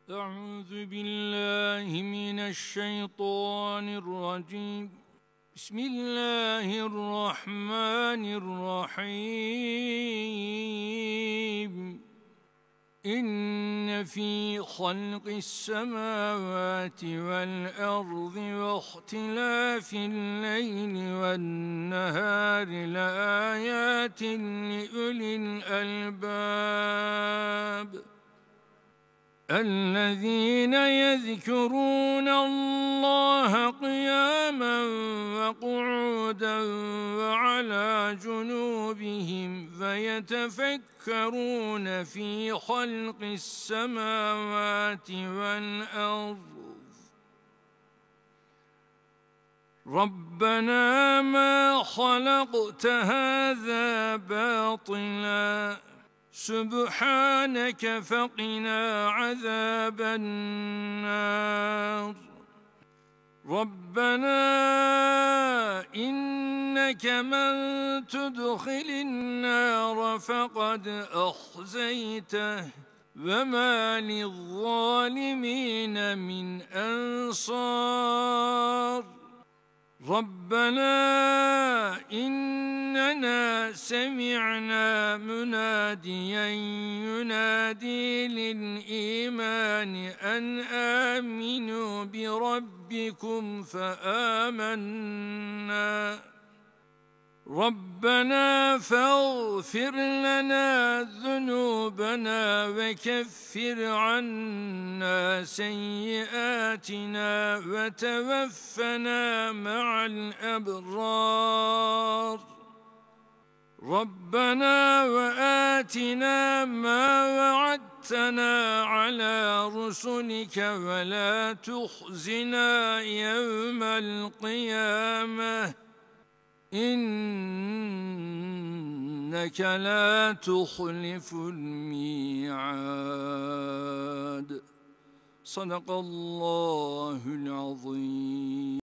أعوذ بالله من الشيطان الرجيم. بسم الله الرحمن الرحيم. إن في خلق السماوات والأرض واختلاف الليل والنهار لآيات لأولي الألباب الذين يذكرون الله قياما وقعودا وعلى جنوبهم فيتفكرون في خلق السماوات والأرض ربنا ما خلقت هذا باطلا سبحانك فقنا عذاب النار. ربنا إنك من تدخل النار فقد أخزيته وما للظالمين من أنصار. ربنا إننا سمعنا مناديا ينادي للإيمان أن آمنوا بربكم فآمنا. ربنا فاغفر لنا ذنوبنا وكفر عنا سيئاتنا وتوفنا مع الأبرار. ربنا وآتنا ما وعدتنا على رسلك ولا تخزنا يوم القيامة إنك لا تخلف الميعاد. صدق الله العظيم.